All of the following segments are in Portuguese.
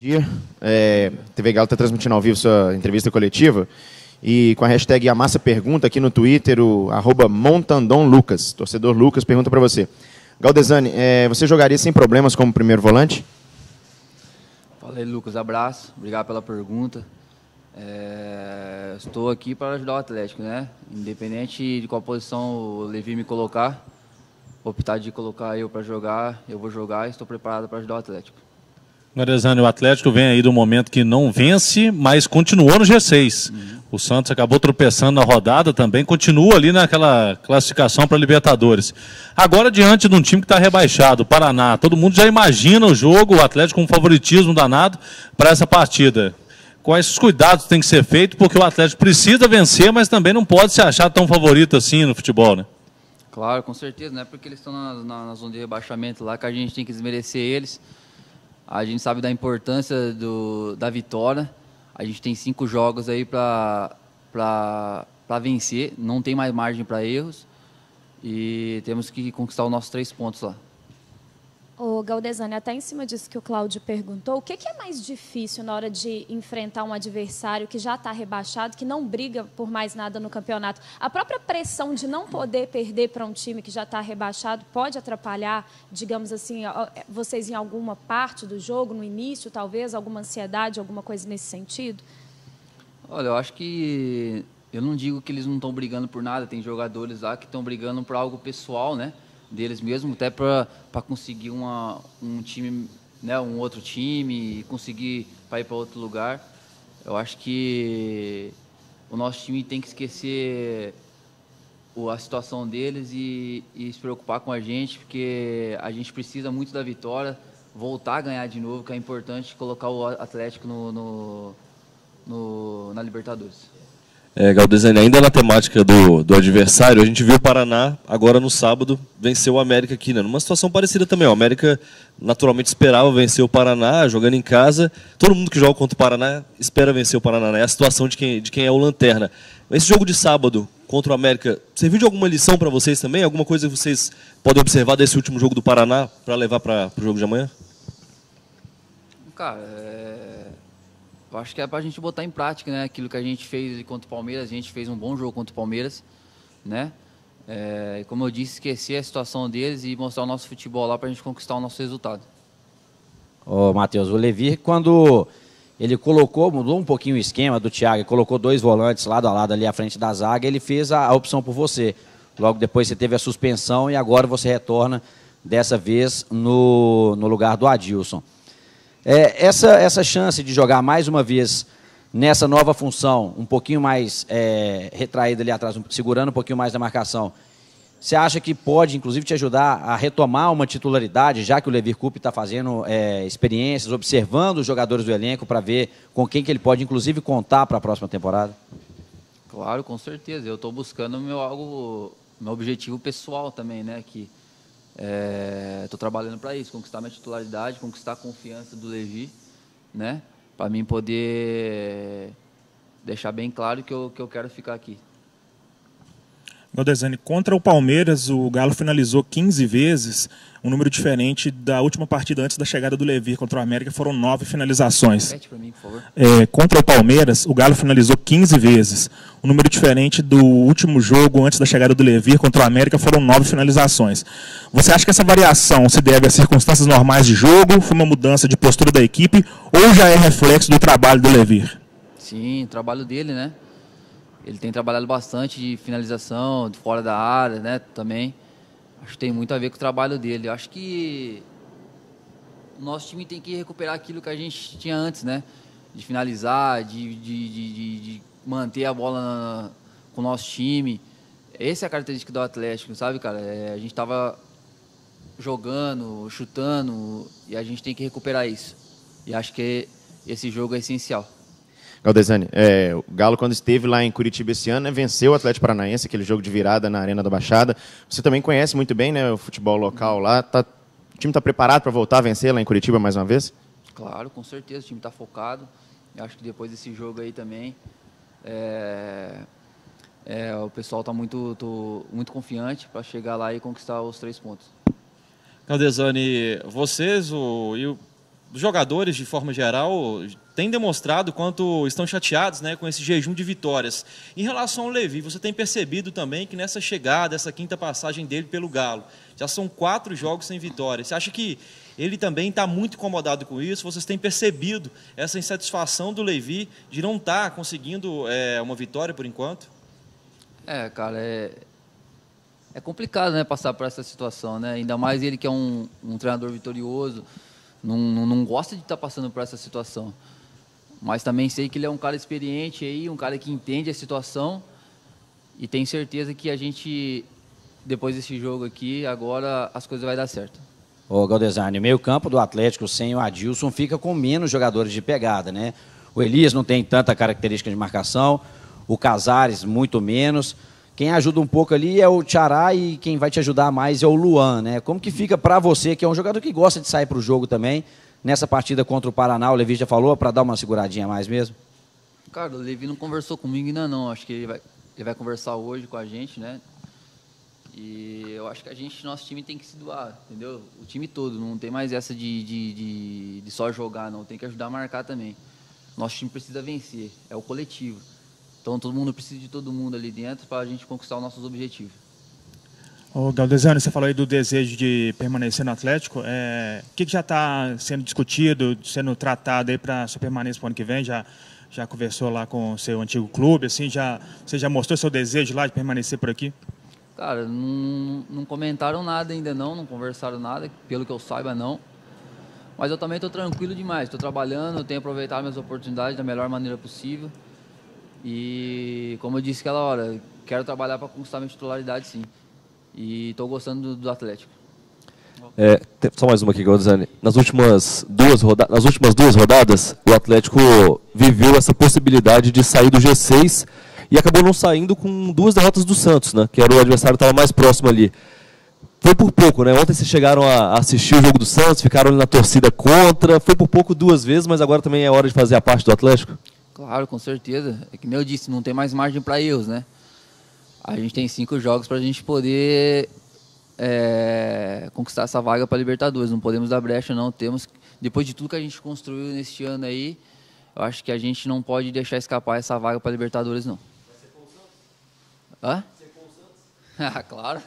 Dia. TV Galo está transmitindo ao vivo sua entrevista coletiva e com a hashtag Amassa Pergunta aqui no Twitter, o @Montandonlucas, torcedor Lucas, pergunta para você. Galdesani, você jogaria sem problemas como primeiro volante? Fala aí, Lucas, abraço, obrigado pela pergunta. Estou aqui para ajudar o Atlético, né? Independente de qual posição o Levi me colocar, optar de colocar eu para jogar, eu vou jogar e estou preparado para ajudar o Atlético. Galdesani, o Atlético vem aí do momento que não vence, mas continuou no G6. O Santos acabou tropeçando na rodada também, continua ali naquela classificação para Libertadores. Agora, diante de um time que está rebaixado, o Paraná, todo mundo já imagina o jogo, o Atlético com um favoritismo danado para essa partida. Quais os cuidados têm que ser feitos, porque o Atlético precisa vencer, mas também não pode se achar tão favorito assim no futebol, né? Claro, com certeza, não é porque eles estão na zona de rebaixamento lá que a gente tem que desmerecer eles. A gente sabe da importância da vitória. A gente tem 5 jogos aí para vencer. Não tem mais margem para erros. E temos que conquistar os nossos 3 pontos lá. Ô, Galdesani, até em cima disso que o Cláudio perguntou, o que é mais difícil na hora de enfrentar um adversário que já está rebaixado, que não briga por mais nada no campeonato? A própria pressão de não poder perder para um time que já está rebaixado pode atrapalhar, digamos assim, vocês em alguma parte do jogo, no início, talvez, alguma ansiedade, alguma coisa nesse sentido? Olha, eu acho que... Eu não digo que eles não estão brigando por nada, tem jogadores lá que estão brigando por algo pessoal, né? Deles mesmo, até para conseguir um time, né, um outro time e conseguir para ir para outro lugar. Eu acho que o nosso time tem que esquecer a situação deles e se preocupar com a gente, porque a gente precisa muito da vitória, voltar a ganhar de novo, que é importante colocar o Atlético na Libertadores. Galdesani, ainda na temática do adversário, a gente viu o Paraná, agora no sábado, vencer o América aqui, né? Numa situação parecida também. O América naturalmente esperava vencer o Paraná, jogando em casa. Todo mundo que joga contra o Paraná espera vencer o Paraná, né? É a situação de quem é o lanterna. Esse jogo de sábado contra o América, serviu de alguma lição para vocês também? Alguma coisa que vocês podem observar desse último jogo do Paraná para levar para o jogo de amanhã? Cara, eu acho que é para a gente botar em prática, né? Aquilo que a gente fez contra o Palmeiras. A gente fez um bom jogo contra o Palmeiras, né? Como eu disse, esquecer a situação deles e mostrar o nosso futebol lá para a gente conquistar o nosso resultado. Ô, Matheus, o Levi, quando ele mudou um pouquinho o esquema do Thiago, colocou 2 volantes lado a lado ali à frente da zaga, ele fez a opção por você. Logo depois você teve a suspensão e agora você retorna, dessa vez, no lugar do Adilson. Essa chance de jogar mais uma vez nessa nova função, um pouquinho mais retraída ali atrás, segurando um pouquinho mais da marcação, você acha que pode, inclusive, te ajudar a retomar uma titularidade, já que o Levi Coupe está fazendo experiências, observando os jogadores do elenco para ver com quem que ele pode, inclusive, contar para a próxima temporada? Claro, com certeza. Eu estou buscando meu objetivo pessoal também, né? Estou trabalhando para isso, conquistar minha titularidade, conquistar a confiança do Levi, né? Para mim poder deixar bem claro que eu quero ficar aqui. Galdesani, contra o Palmeiras, o Galo finalizou 15 vezes, um número diferente da última partida antes da chegada do Levi contra o América, foram 9 finalizações. Repete para mim, por favor. Contra o Palmeiras, o Galo finalizou 15 vezes, um número diferente do último jogo antes da chegada do Levi contra o América, foram 9 finalizações. Você acha que essa variação se deve a circunstâncias normais de jogo, foi uma mudança de postura da equipe, ou já é reflexo do trabalho do Levi? Sim, o trabalho dele, né? Ele tem trabalhado bastante de finalização, de fora da área, né, também. Acho que tem muito a ver com o trabalho dele. Eu acho que o nosso time tem que recuperar aquilo que a gente tinha antes, né? De finalizar, de manter a bola com o nosso time. Essa é a característica do Atlético, sabe, cara? A gente estava jogando, chutando, e a gente tem que recuperar isso. E acho que esse jogo é essencial. Galdesani, o Galo, quando esteve lá em Curitiba esse ano, venceu o Atlético Paranaense, aquele jogo de virada na Arena da Baixada. Você também conhece muito bem, né, o futebol local lá. O time está preparado para voltar a vencer lá em Curitiba mais uma vez? Claro, com certeza. O time está focado. Eu acho que depois desse jogo aí também, o pessoal está muito confiante para chegar lá e conquistar os 3 pontos. Galdesani, vocês os jogadores, de forma geral, têm demonstrado quanto estão chateados, né, com esse jejum de vitórias. Em relação ao Levi, você tem percebido também que nessa chegada, essa quinta passagem dele pelo Galo, já são 4 jogos sem vitória. Você acha que ele também está muito incomodado com isso? Vocês têm percebido essa insatisfação do Levi de não estar conseguindo uma vitória por enquanto? Cara, é complicado, né, passar por essa situação, né? Ainda mais ele que é um treinador vitorioso, não gosta de estar passando por essa situação. Mas também sei que ele é um cara experiente aí, um cara que entende a situação, e tenho certeza que a gente, depois desse jogo aqui, agora as coisas vai dar certo. Ô, Galdesani, o meio campo do Atlético sem o Adilson fica com menos jogadores de pegada, né? O Elias não tem tanta característica de marcação, o Casares muito menos. Quem ajuda um pouco ali é o Tchará e quem vai te ajudar mais é o Luan, né? Como que fica para você, que é um jogador que gosta de sair para o jogo também, nessa partida contra o Paraná, o Levi já falou, para dar uma seguradinha a mais mesmo? Cara, o Levi não conversou comigo ainda não, acho que ele vai conversar hoje com a gente, né? E eu acho que nosso time tem que se doar, entendeu? O time todo, não tem mais essa de só jogar, não, tem que ajudar a marcar também. Nosso time precisa vencer, é o coletivo. Então, todo mundo precisa de todo mundo ali dentro para a gente conquistar os nossos objetivos. Ô, Galdesani, você falou aí do desejo de permanecer no Atlético. O que já está sendo discutido, sendo tratado aí para a sua permanência para o ano que vem? Já conversou lá com o seu antigo clube? Assim, você já mostrou seu desejo lá de permanecer por aqui? Cara, não comentaram nada ainda não conversaram nada, pelo que eu saiba não. Mas eu também estou tranquilo demais, estou trabalhando, tenho aproveitado minhas oportunidades da melhor maneira possível. E, como eu disse aquela hora, quero trabalhar para conquistar minha titularidade, sim. E estou gostando do Atlético. Só mais uma aqui, Galdesani. Nas últimas 2 rodadas, o Atlético viveu essa possibilidade de sair do G6 e acabou não saindo com 2 derrotas do Santos, né? Que era o adversário que estava mais próximo ali. Foi por pouco, né? Ontem vocês chegaram a assistir o jogo do Santos, ficaram ali na torcida contra. Foi por pouco 2 vezes, mas agora também é hora de fazer a parte do Atlético? Claro, com certeza. É que nem eu disse, não tem mais margem para erros, né? A gente tem 5 jogos para a gente poder conquistar essa vaga para a Libertadores. Não podemos dar brecha, não. Depois de tudo que a gente construiu neste ano aí, eu acho que a gente não pode deixar escapar essa vaga para a Libertadores, não. Vai ser com o Santos? Hã? Vai ser com o Santos? Ah, claro.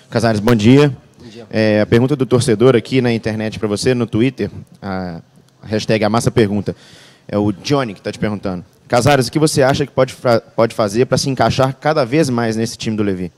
Casares, bom dia. Bom dia. A pergunta do torcedor aqui na internet para você, no Twitter, a hashtag Amassa Pergunta, é o Johnny que está te perguntando. Casares, o que você acha que pode fazer para se encaixar cada vez mais nesse time do Levi?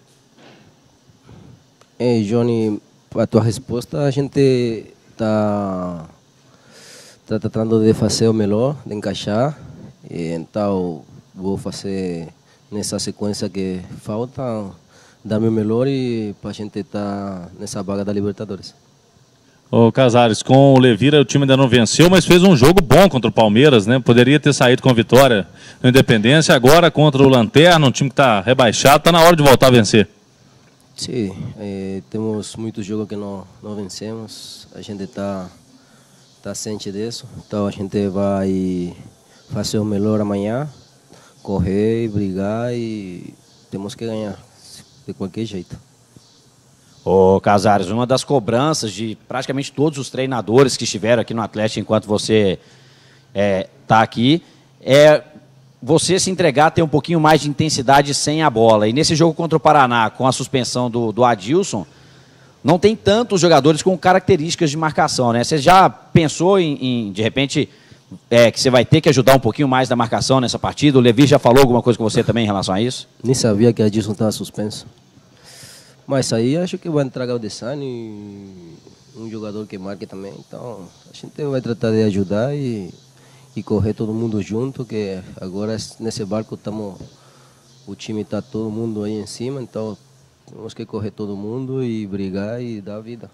Johnny, a tua resposta, a gente está tratando de fazer o melhor, de encaixar. Então, vou fazer nessa sequência que falta, dar meu melhor e para a gente estar nessa vaga da Libertadores. Ô Casares, com o Levira o time ainda não venceu, mas fez um jogo bom contra o Palmeiras, né? Poderia ter saído com vitória no Independência, agora contra o Lanterna, um time que está rebaixado, está na hora de voltar a vencer. Sim, temos muitos jogos que não vencemos, a gente está ciente disso, então a gente vai fazer o melhor amanhã, correr, brigar e temos que ganhar de qualquer jeito. Ô Casares, uma das cobranças de praticamente todos os treinadores que estiveram aqui no Atlético enquanto você está aqui é você se entregar, ter um pouquinho mais de intensidade sem a bola. E nesse jogo contra o Paraná, com a suspensão do Adilson, não tem tantos jogadores com características de marcação, né? Você já pensou em de repente, que você vai ter que ajudar um pouquinho mais na marcação nessa partida? O Levi já falou alguma coisa com você também em relação a isso? Nem sabia que a Adilson estava suspenso. Mas aí acho que vai entrar Galdesani, um jogador que marque também. Então a gente vai tratar de ajudar e correr todo mundo junto, que agora nesse barco o time está todo mundo aí em cima, então temos que correr todo mundo e brigar e dar vida.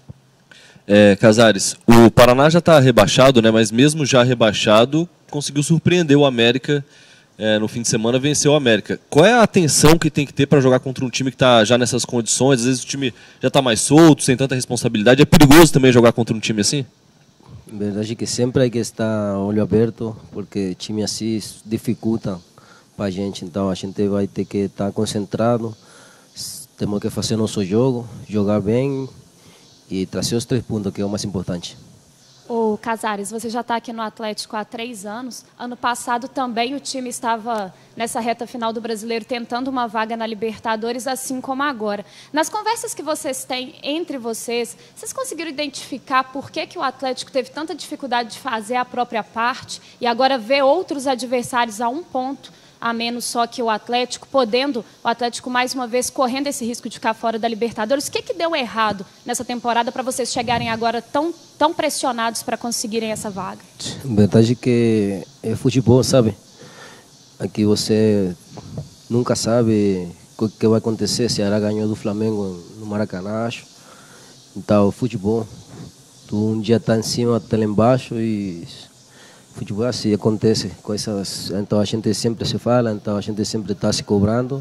Casares, o Paraná já está rebaixado, né? Mas mesmo já rebaixado, conseguiu surpreender o América. No fim de semana venceu o América. Qual é a atenção que tem que ter para jogar contra um time que está já nessas condições? Às vezes o time já está mais solto, sem tanta responsabilidade. É perigoso também jogar contra um time assim? Verdade que sempre hay que estar olho aberto, porque time assim dificulta para a gente. Então a gente vai ter que estar concentrado, temos que fazer nosso jogo, jogar bem e trazer os 3 pontos, que é o mais importante. Ô Casares, você já está aqui no Atlético há 3 anos. Ano passado também o time estava nessa reta final do Brasileiro tentando uma vaga na Libertadores, assim como agora. Nas conversas que vocês têm entre vocês conseguiram identificar por que o Atlético teve tanta dificuldade de fazer a própria parte e agora vê outros adversários a 1 ponto a menos só que o Atlético, podendo o Atlético mais uma vez correndo esse risco de ficar fora da Libertadores? O que deu errado nessa temporada para vocês chegarem agora tão pressionados para conseguirem essa vaga? Verdade que é futebol, sabe? Aqui você nunca sabe o que vai acontecer. Ceará ganhou do Flamengo no Maracanã. Então, futebol, um dia está em cima, outro lá embaixo e futebol assim acontece, coisas. Então a gente sempre se fala, então a gente sempre está se cobrando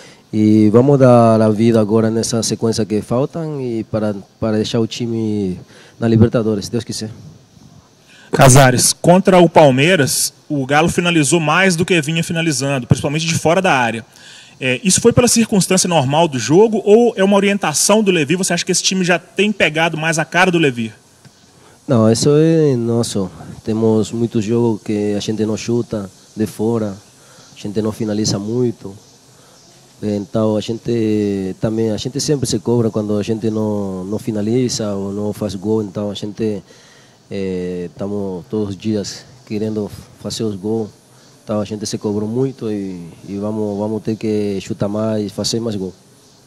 e vamos dar a vida agora nessa sequência que faltam e para deixar o time na Libertadores, se Deus quiser. Casares, contra o Palmeiras, o Galo finalizou mais do que vinha finalizando, principalmente de fora da área. Isso foi pela circunstância normal do jogo ou é uma orientação do Levi? Você acha que esse time já tem pegado mais a cara do Levi? Não, isso é nosso. Temos muitos jogos que a gente não chuta de fora, a gente não finaliza muito. Então a gente sempre se cobra quando a gente não finaliza ou não faz gol. Então a gente estamos todos os dias querendo fazer os gols. Então a gente se cobrou muito e vamos ter que chutar mais, fazer mais gol.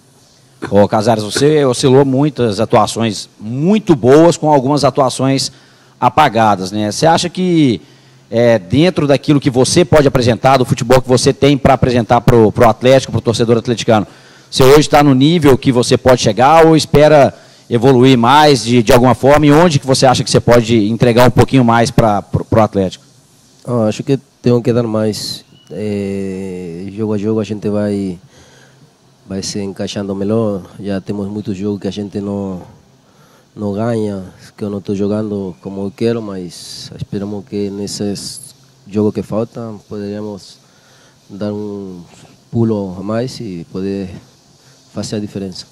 Ô Casares, você oscilou muitas atuações muito boas com algumas atuações apagadas, né? Você acha que dentro daquilo que você pode apresentar, do futebol que você tem para apresentar para o Atlético, para o torcedor atleticano, você hoje está no nível que você pode chegar ou espera evoluir mais de alguma forma? E onde que você acha que você pode entregar um pouquinho mais para o Atlético? Acho que tenho que dar mais. Jogo a jogo a gente vai se encaixando melhor. Já temos muitos jogos que a gente não ganha, que eu não estou jogando como eu quero, mas esperamos que nesses jogos que faltam poderíamos dar um pulo a mais e poder fazer a diferença.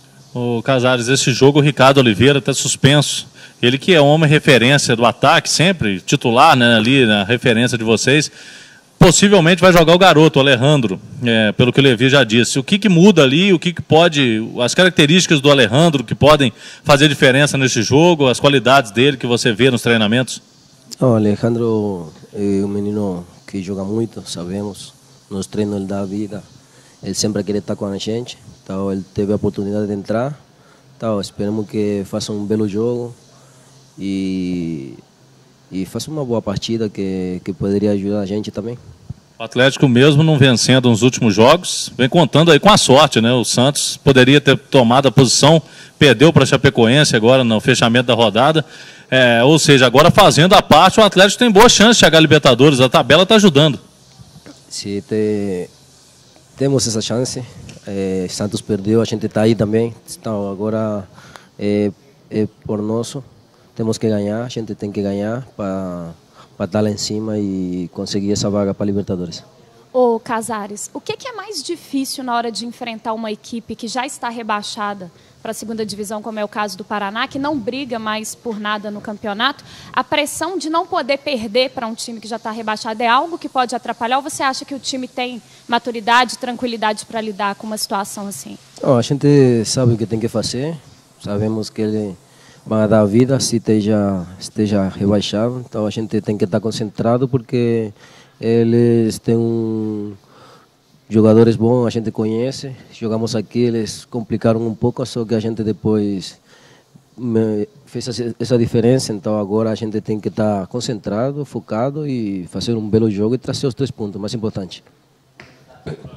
O Casares, esse jogo o Ricardo Oliveira está suspenso. Ele que é homem referência do ataque, sempre titular, né, ali na referência de vocês. possivelmente vai jogar o garoto, o Alejandro, pelo que o Levi já disse. O que muda ali, o que pode, as características do Alejandro que podem fazer diferença nesse jogo, as qualidades dele que você vê nos treinamentos? O Alejandro é um menino que joga muito, sabemos. Nos treinos ele dá a vida, ele sempre quer estar com a gente. Então ele teve a oportunidade de entrar. Então esperamos que faça um belo jogo e faça uma boa partida que poderia ajudar a gente também. O Atlético mesmo não vencendo nos últimos jogos, vem contando aí com a sorte, né? O Santos poderia ter tomado a posição, perdeu para a Chapecoense agora no fechamento da rodada. Ou seja, agora fazendo a parte, o Atlético tem boa chance de chegar à Libertadores, a tabela está ajudando. Sim, temos essa chance. Santos perdeu, a gente está aí também. Então agora é por nosso. Temos que ganhar, a gente tem que ganhar para estar lá em cima e conseguir essa vaga para a Libertadores. Ô Casares, o que é mais difícil na hora de enfrentar uma equipe que já está rebaixada para a segunda divisão, como é o caso do Paraná, que não briga mais por nada no campeonato? A pressão de não poder perder para um time que já está rebaixado é algo que pode atrapalhar, ou você acha que o time tem maturidade, tranquilidade para lidar com uma situação assim? A gente sabe o que tem que fazer, sabemos que ele vai dar a vida se esteja rebaixado, então a gente tem que estar concentrado porque eles têm jogadores bons, a gente conhece, jogamos aqui, eles complicaram um pouco, só que a gente depois fez essa diferença, então agora a gente tem que estar concentrado, focado e fazer um belo jogo e trazer os 3 pontos, mais importante.